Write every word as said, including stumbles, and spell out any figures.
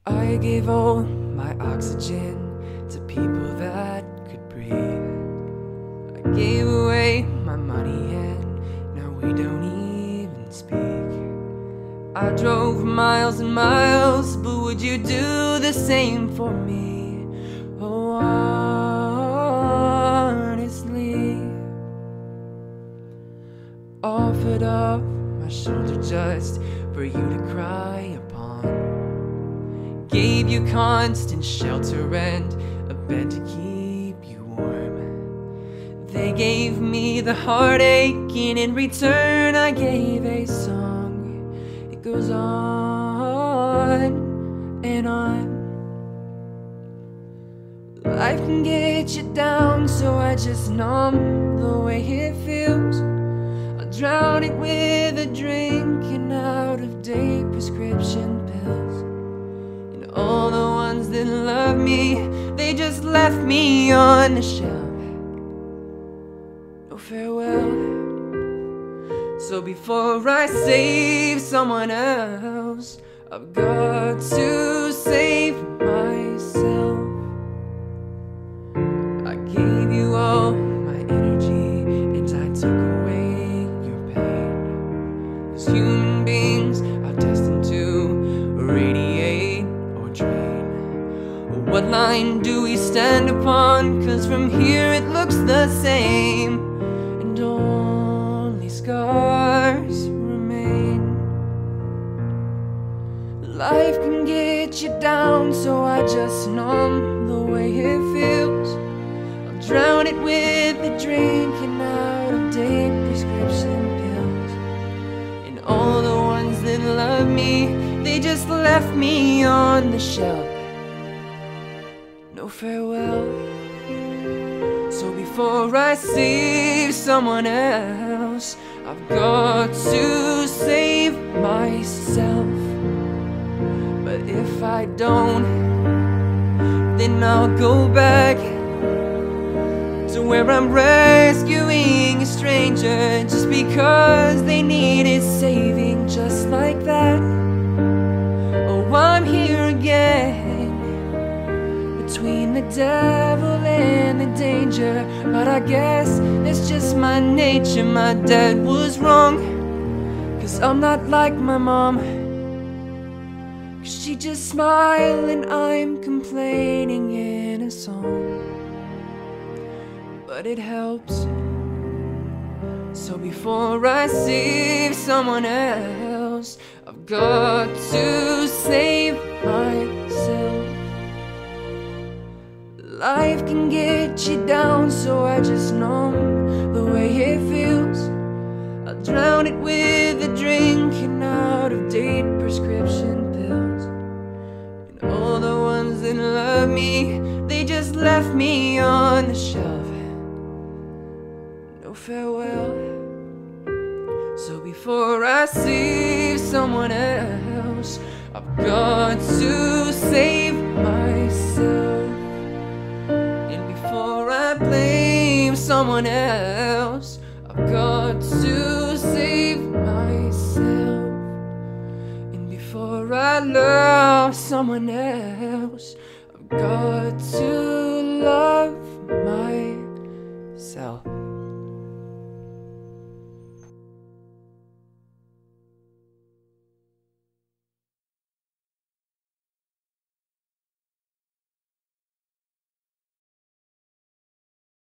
I gave all my oxygen to people that could breathe. I gave away my money and now we don't even speak. I drove miles and miles, but would you do the same for me? Oh, honestly, offered up my shoulder just for you to cry upon. Gave you constant shelter and a bed to keep you warm. They gave me the heartache, and in return I gave a song. It goes on and on. Life can get you down, so I just numb the way it feels. I'll drown it with a drink and out-of-date prescription pills. All the ones that love me, they just left me on the shelf. No farewell. So before I save someone else, I've got to save myself. I gave you all my energy and I took away your pain. 'Cause human beings are destined to radiate. What line do we stand upon? 'Cause from here it looks the same, and only scars remain. Life can get you down, so I just numb the way it feels. I'll drown it with a drink and out-of-date prescription pills. And all the ones that love me, they just left me on the shelf. No farewell. So before I save someone else, I've got to save myself. But if I don't, then I'll go back to where I'm rescuing a stranger just because they needed saving, just like that. Oh, I'm here again, between the devil and the danger. But I guess it's just my nature. My dad was wrong, 'cause I'm not like my mom. 'Cause she just smiled and I'm complaining in a song. But it helps. So before I save someone else, I've got to save myself. Life can get you down, so I just numb the way it feels. I'll drown it with a drink and out-of-date prescription pills. And all the ones that love me, they just left me on the shelf. No farewell. So before I save someone else, I've got to save myself. Before I blame someone else, I've got to save myself. And before I love someone else, I've got to love myself.